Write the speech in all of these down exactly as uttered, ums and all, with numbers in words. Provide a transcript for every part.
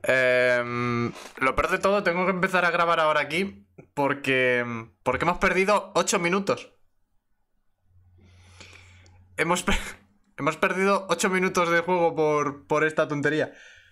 Eh, lo peor de todo, tengo que empezar a grabar ahora aquí porque, porque hemos perdido ocho minutos. Hemos, per hemos perdido ocho minutos de juego por, por esta tontería.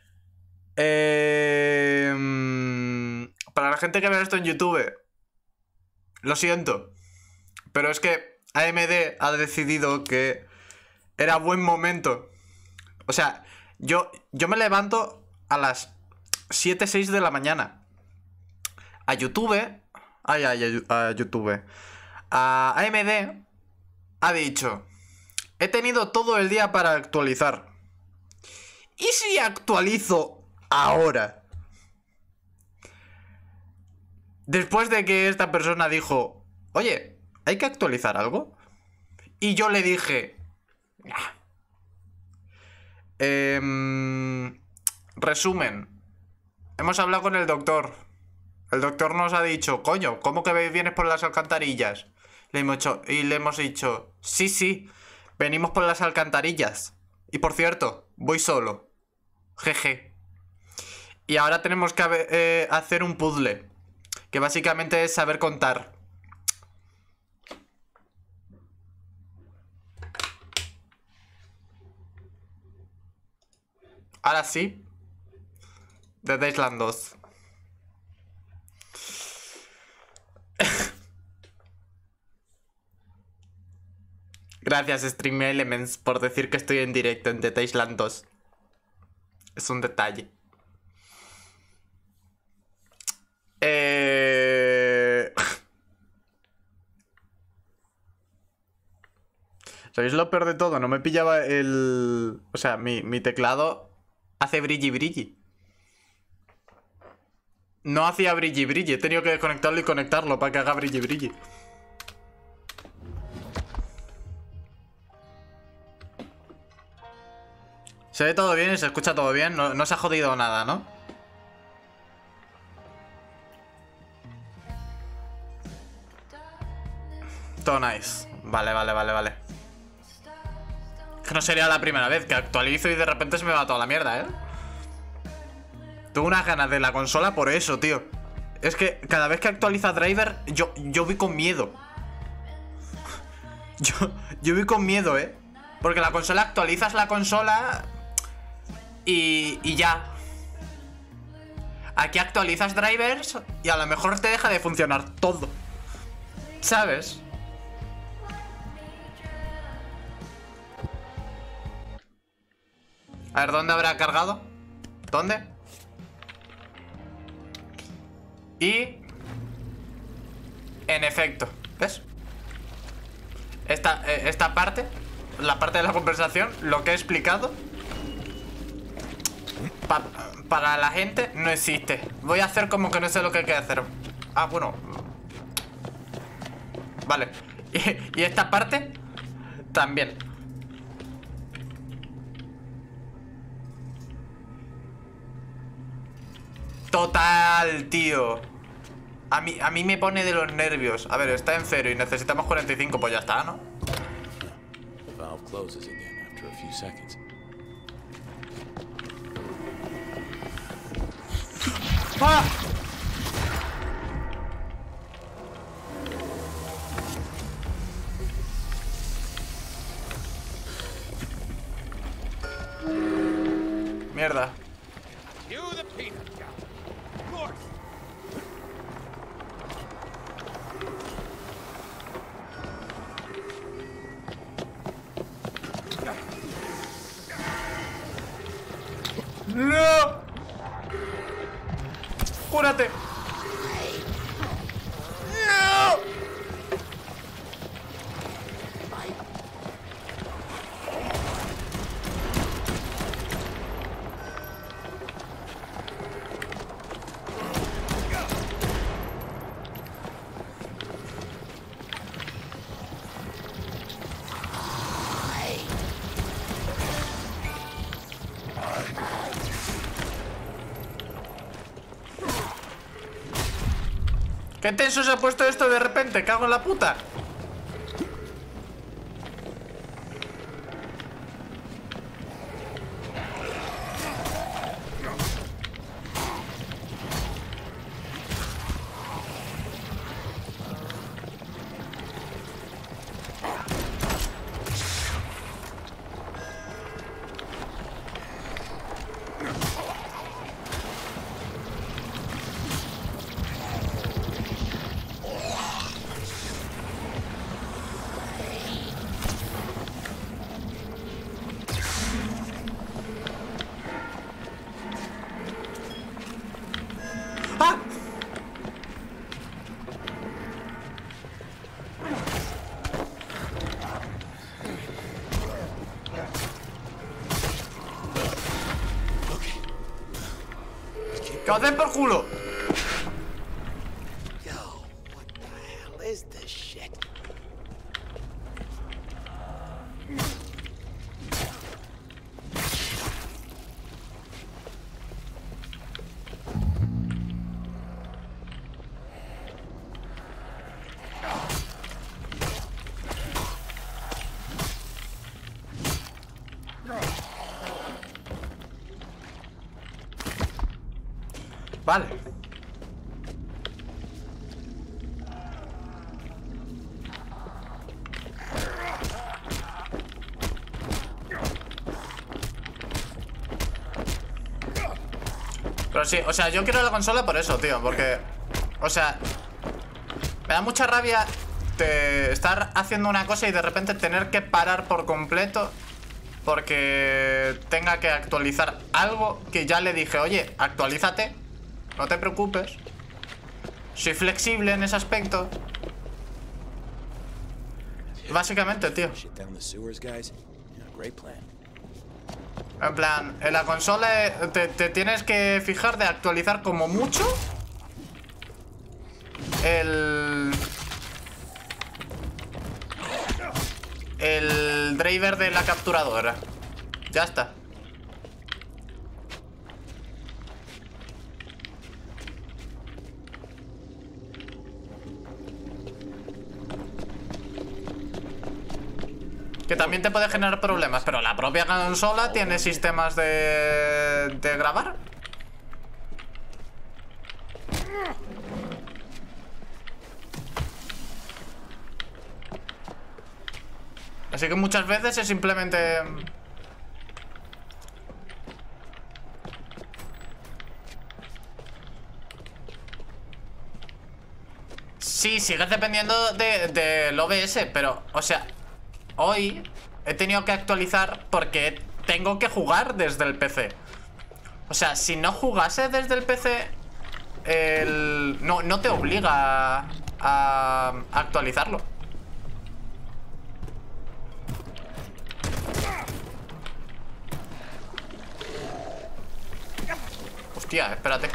Eh, para la gente que ve esto en YouTube, lo siento, pero es que A M D ha decidido que era buen momento. O sea, yo, yo me levanto a las siete, seis de la mañana. A YouTube... Ay, ay, a YouTube. A A M D ha dicho: he tenido todo el día para actualizar. ¿Y si actualizo ahora? Después de que esta persona dijo: oye, ¿hay que actualizar algo? Y yo le dije: nah. Eh, resumen. Hemos hablado con el doctor. El doctor nos ha dicho: coño, ¿cómo que vienes por las alcantarillas? Le hemos dicho, y le hemos dicho: sí, sí, venimos por las alcantarillas. Y por cierto, voy solo. Jeje. Y ahora tenemos que eh, hacer un puzzle, que básicamente es saber contar. Ahora sí. Dead Island dos. Gracias, Stream Elements, por decir que estoy en directo en Dead Island dos. Es un detalle. Eh... ¿Sabéis lo peor de todo? No me pillaba el... O sea, mi, mi teclado hace brilli brilli. No hacía brilli brilli. He tenido que desconectarlo y conectarlo para que haga brilli brilli. Se ve todo bien y se escucha todo bien. No, no se ha jodido nada, ¿no? Todo nice. Vale, vale, vale, vale. Que no sería la primera vez que actualizo y de repente se me va toda la mierda, ¿eh? Tengo unas ganas de la consola por eso, tío. Es que cada vez que actualiza driver, yo, yo voy con miedo. Yo, yo voy con miedo, ¿eh? Porque la consola, actualizas la consola y, y ya. Aquí actualizas drivers y a lo mejor te deja de funcionar todo, ¿sabes? A ver, ¿dónde habrá cargado? ¿Dónde? Y... en efecto, ¿ves? Esta, eh, esta parte, la parte de la conversación, lo que he explicado pa para la gente no existe. Voy a hacer como que no sé lo que hay que hacer. Ah, bueno. Vale. Y, y esta parte también. Total, tío. A mí, a mí me pone de los nervios. A ver, está en cero y necesitamos cuarenta y cinco, pues ya está, ¿no? ¡Ah! Mierda. ¡No! ¡Cúrate! ¡No! ¿Qué tenso se ha puesto esto de repente? ¡Cago en la puta! ¡Ah! ¡Que os den por culo! Vale. Pero sí, o sea, yo quiero la consola por eso, tío. Porque, o sea, me da mucha rabia de estar haciendo una cosa y de repente tener que parar por completo porque tenga que actualizar algo que ya le dije, oye, actualízate, no te preocupes. Soy flexible en ese aspecto. Básicamente, tío. En plan, en la consola te, te tienes que fijar de actualizar como mucho el... El driver de la capturadora. Ya está. Que también te puede generar problemas, pero la propia consola tiene sistemas de, de grabar. Así que muchas veces es simplemente... Sí, sigues dependiendo de, del O B S, pero, o sea, hoy he tenido que actualizar porque tengo que jugar desde el P C. O sea, si no jugase desde el P C, el... no, no te obliga a, a actualizarlo. Hostia, espérate.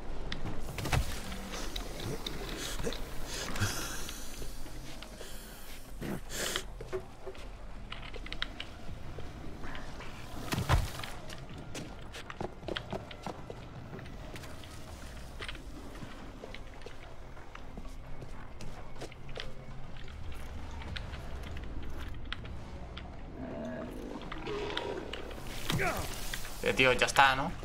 Eh, tío, ya está, ¿no?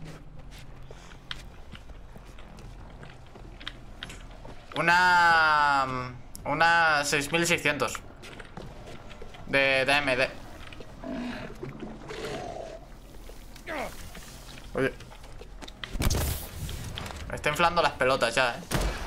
Una... Una seis mil seiscientos de, de A M D. Oye, me está inflando las pelotas ya, eh.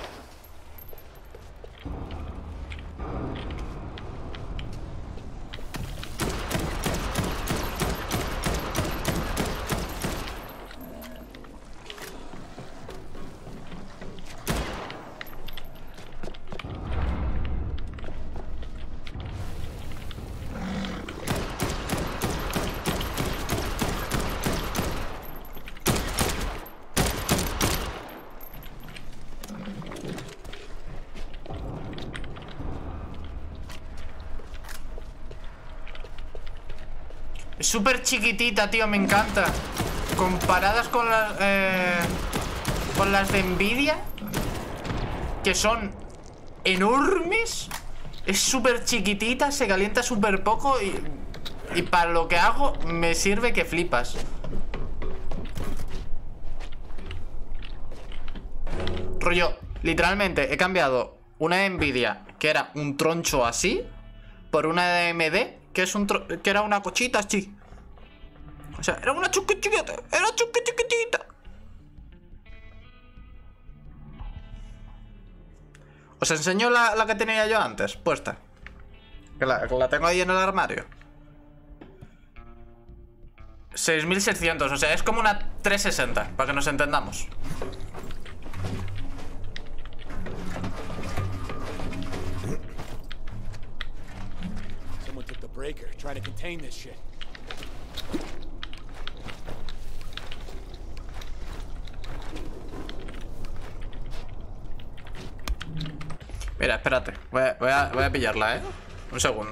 Es súper chiquitita, tío, me encanta. Comparadas con las eh, con las de Nvidia, que son enormes. Es súper chiquitita, se calienta súper poco y, y para lo que hago me sirve que flipas. Rollo, literalmente he cambiado una de Nvidia, que era un troncho así, por una de A M D, que es un que era una cochita así. O sea, era una chiquitita, era chiquitita. Os enseño la, la que tenía yo antes, puesta. Que la, que la tengo ahí en el armario. seis mil seiscientos, o sea, es como una trescientos sesenta, para que nos entendamos. breaker. Try to contain this shit. Mira, espérate. Voy a, voy a, voy a pillarla, ¿eh? Un segundo.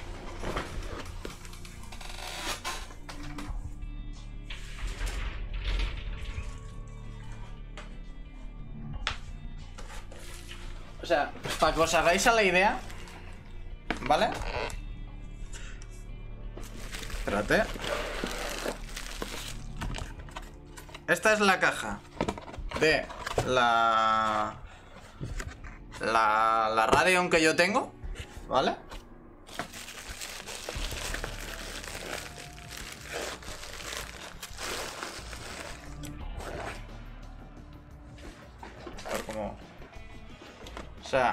O sea, para que os hagáis a la idea, ¿vale? Espérate. Esta es la caja de la... La, la Radeon que yo tengo, ¿vale? A ver cómo... O sea...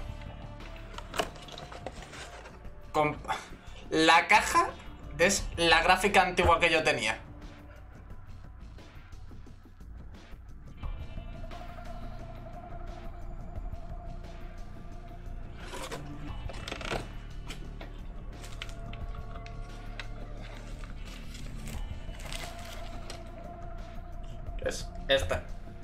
Con... La caja es la gráfica antigua que yo tenía. Es esta.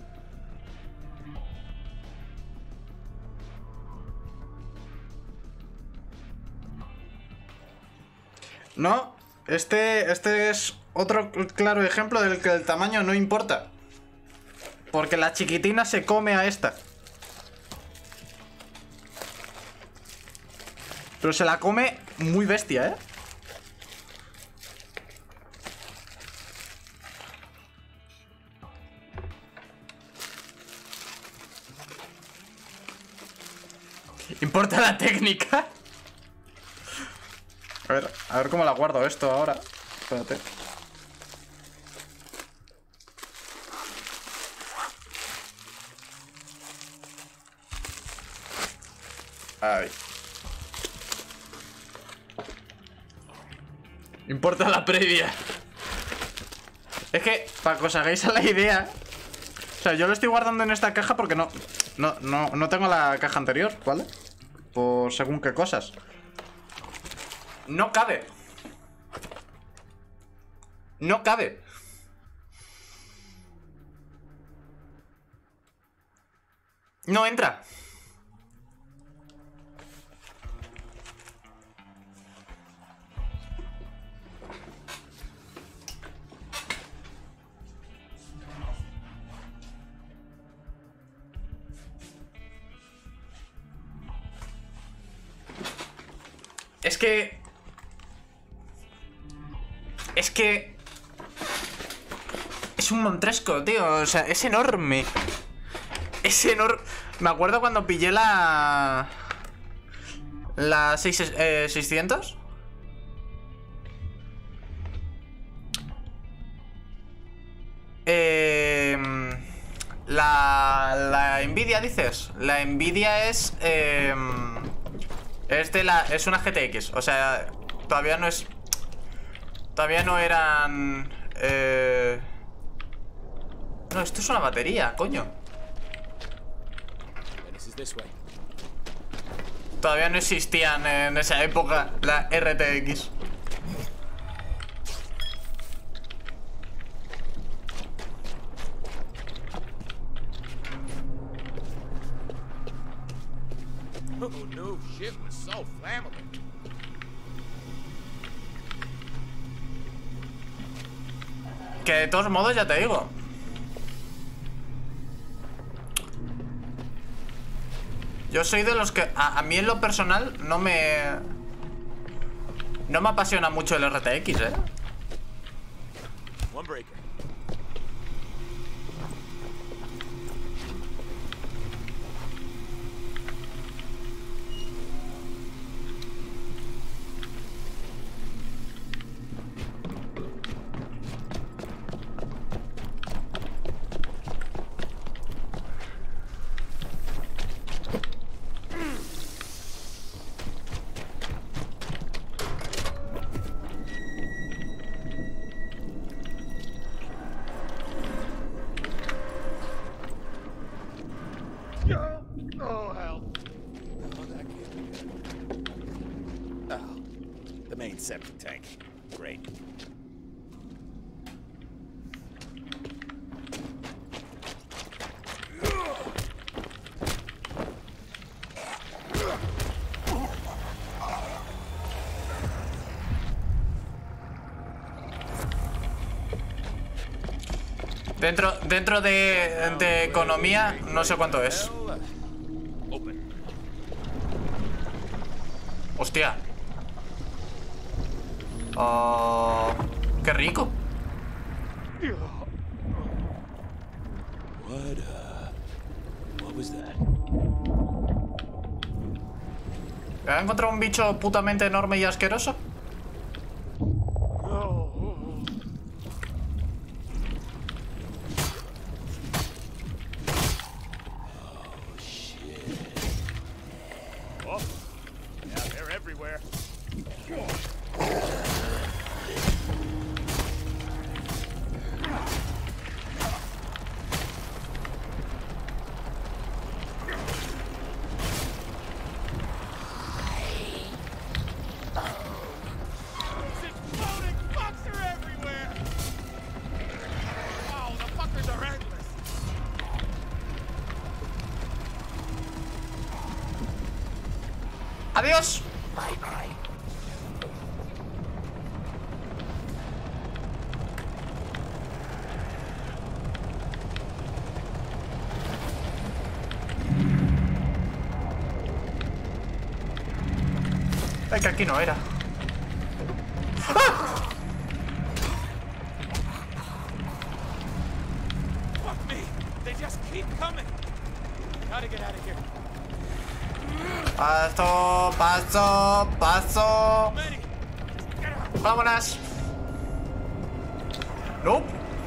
No, este, este es otro claro ejemplo del que el tamaño no importa. Porque la chiquitina se come a esta. Pero se la come muy bestia, ¿eh? ¿Importa la técnica? A ver, a ver cómo la guardo esto ahora. Espérate. Ay. Importa la previa. Es que, para que os hagáis a la idea, o sea, yo lo estoy guardando en esta caja porque no No, no, no tengo la caja anterior, ¿vale? Por según qué cosas. No cabe. No cabe. No entra. Es que... Es que... Es un Montresco, tío. O sea, es enorme. Es enorme. Me acuerdo cuando pillé la... La seis, eh, seiscientos. Eh... La... La Nvidia, dices. La Nvidia es... Eh... Es de la... Es una G T X. O sea, todavía no es... Todavía no eran... Eh... No, esto es una batería, coño. Todavía no existían en esa época la R T X. Oh no, shit was so flammable. Que de todos modos, ya te digo. Yo soy de los que... A, a mí en lo personal no me... No me apasiona mucho el R T X, ¿eh? One breaker. septic tank. Great. Dentro, dentro de, de economía, no sé cuánto es. Hostia. Oh, qué rico. What, uh, what was that? ¿Me ha encontrado un bicho putamente enorme y asqueroso? Adiós. Ay, que aquí no era. ¡Ah! Fuck me! They just keep coming. Gotta get out of here. Paso, paso, paso. Manny, get out. Vámonos. No.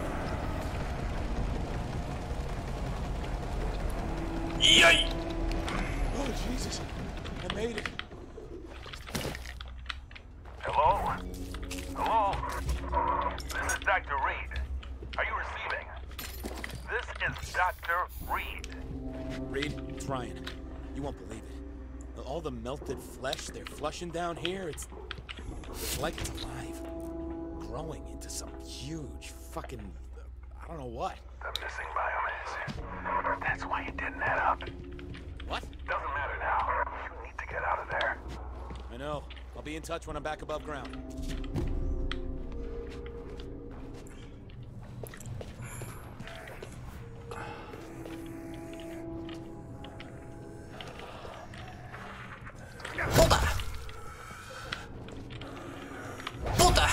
¡Yay! Oh Jesus! I made it. Hello? Hello? This is Doctor Reed. Are you receiving? This is Doctor Reed. Reed, it's Ryan. You won't believe it. All the melted flesh they're flushing down here, it's, it's like it's alive. Growing into some huge fucking, I don't know what. The missing biomass. That's why you didn't head up. What? Doesn't matter now. You need to get out of there. I know. I'll be in touch when I'm back above ground. ¡Puta! ¡Puta!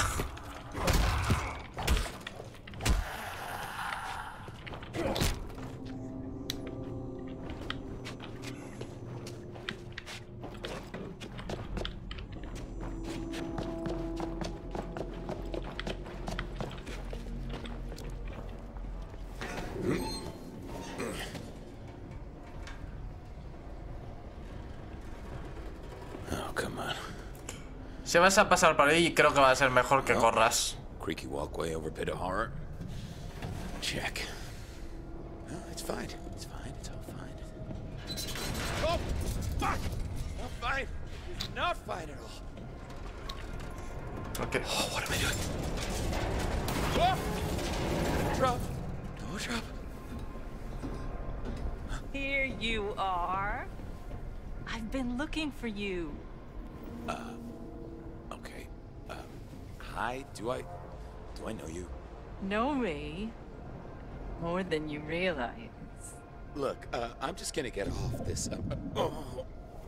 Oh, come on. Si vas a pasar por ahí, creo que va a ser mejor que corras. Creaky walkway over pit of horror. Check. No, it's fine. It's fine. It's all fine. Oh, fuck! Not fine. Not fine at all. Okay. Oh, what am I doing? Oh! Drop. No drop. Here you are. I've been looking for you. Okay. Uh, hi. Do I... Do I know you? Know me more than you realize. Look, uh, I'm just gonna get off this. Uh, uh, oh.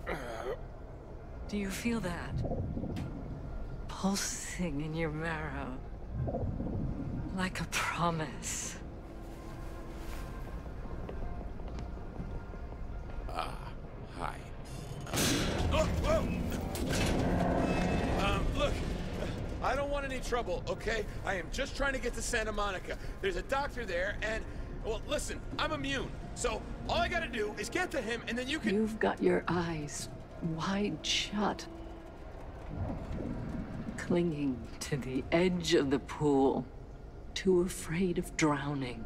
Do you feel that? Pulsing in your marrow. Like a promise. Ah, hi. Oh, whoa. Um, look, I don't want any trouble, okay? I am just trying to get to Santa Monica. There's a doctor there, and, well, listen, I'm immune. So all I gotta do is get to him, and then you can... You've got your eyes wide shut. Clinging to the edge of the pool. Too afraid of drowning.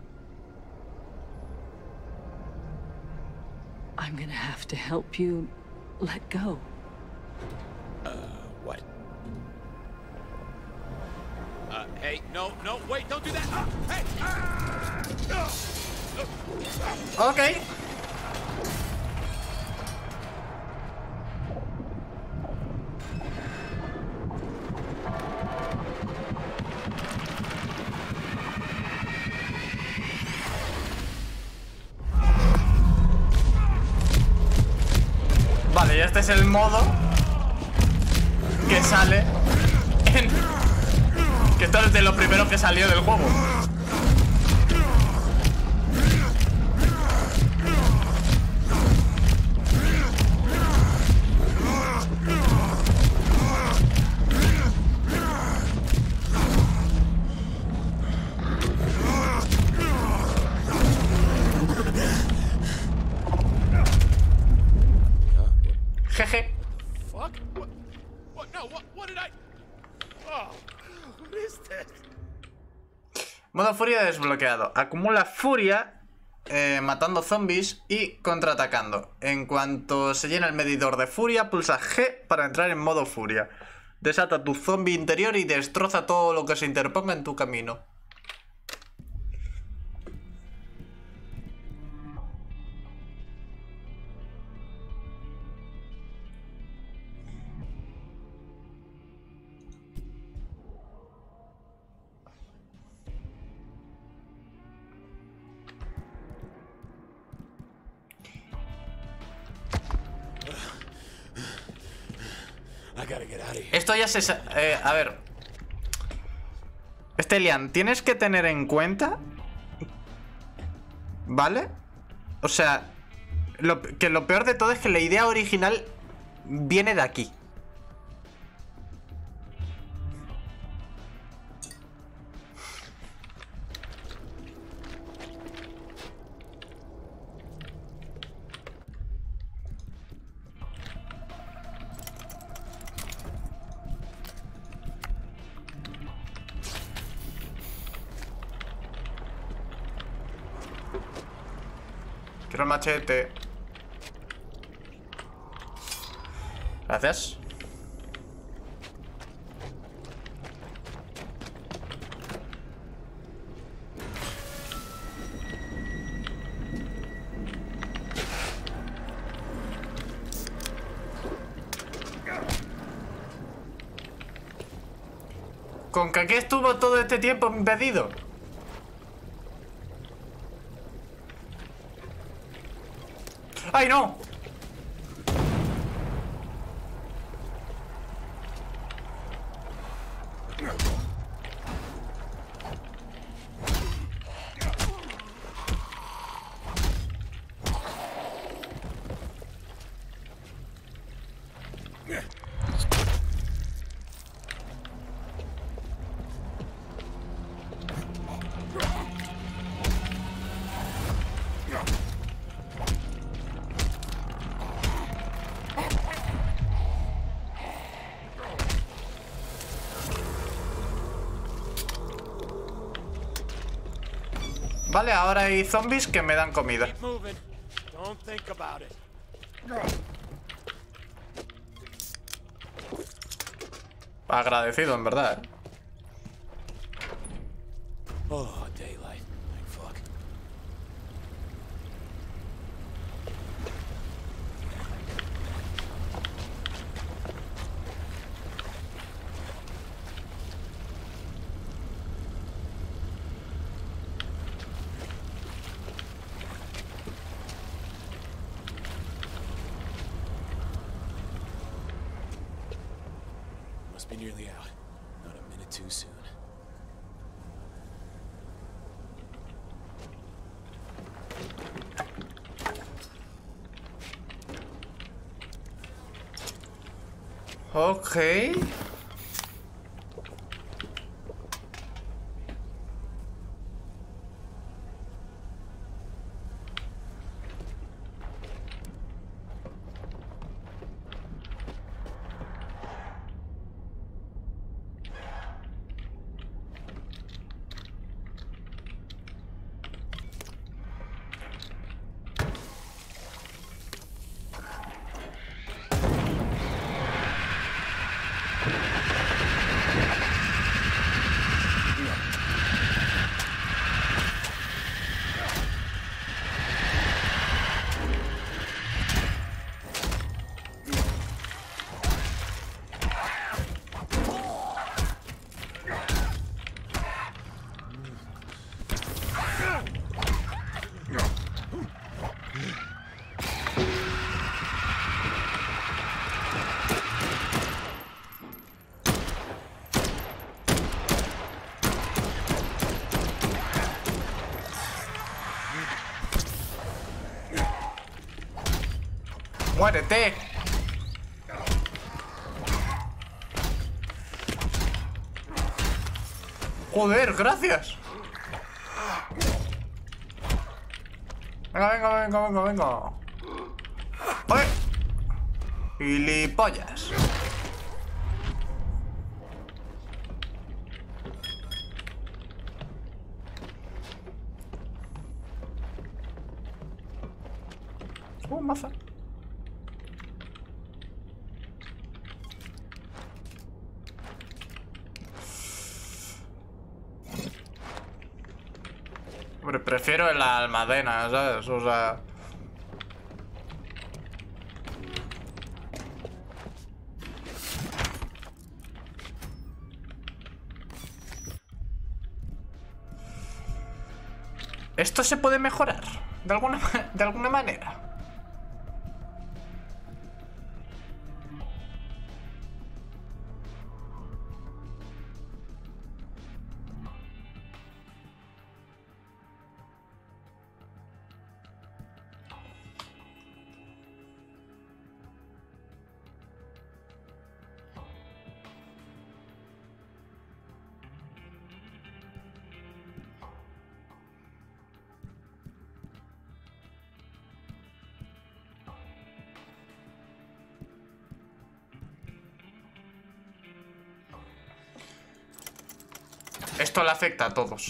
I'm gonna have to help you let go. Uh, what? Hey, no, no, wait, don't do that. Ah, hey. Ah. Ok. Vale, y este es el modo que sale en... que esto es de lo primero que salió del juego. Jeje. Fuck? What? What? No, what, what did I... Oh, what is this? Modo furia desbloqueado. Acumula furia eh, matando zombies y contraatacando. En cuanto se llena el medidor de furia, pulsa G para entrar en modo furia. Desata tu zombie interior y destroza todo lo que se interponga en tu camino. I gotta get out of here. Esto ya se... sa- Eh, a ver. Stelian, tienes que tener en cuenta... ¿Vale? O sea... Lo, que lo peor de todo es que la idea original viene de aquí. Quiero el machete. Gracias. ¿Con que aquí estuvo todo este tiempo impedido? ¡Ay, no! Vale, ahora hay zombies que me dan comida. Keep moving. Don't think about it. Agradecido, en verdad, ¿eh? Oh, daylight. Like fuck. Must be nearly out. Not a minute too soon. Ok. ¡Muérete! Joder, gracias. Venga, venga, venga, venga, venga. ¡Ay! ¡Gilipollas! Uh, maza. Hombre, prefiero en la almadena, ¿sabes? O sea... ¿Esto se puede mejorar? De alguna, de alguna manera. Esto le afecta a todos.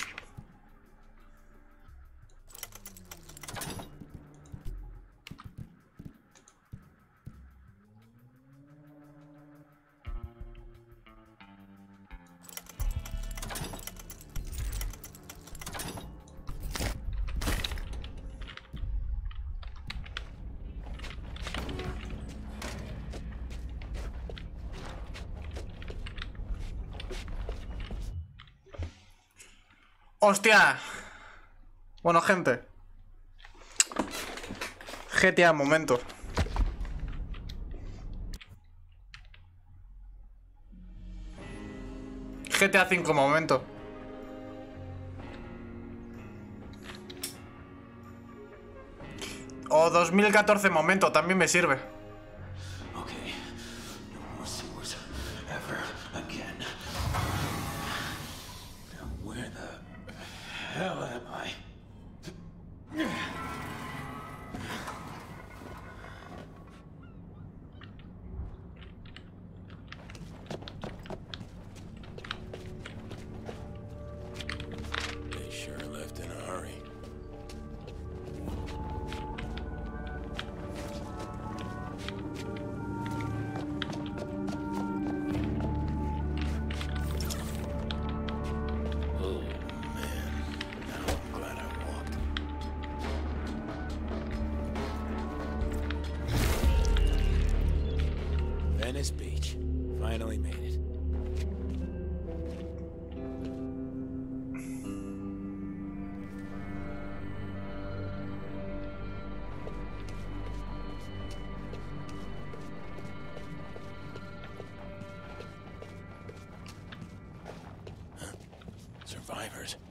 ¡Hostia! Bueno, gente. G T A momento. G T A cinco momento. O dos mil catorce momento, también me sirve. Okay. No more sewers ever again. Now where the hell am I? They sure left in a hurry. Oh man, now I'm glad I walked. Venice Beach. Finally made it. Survivors.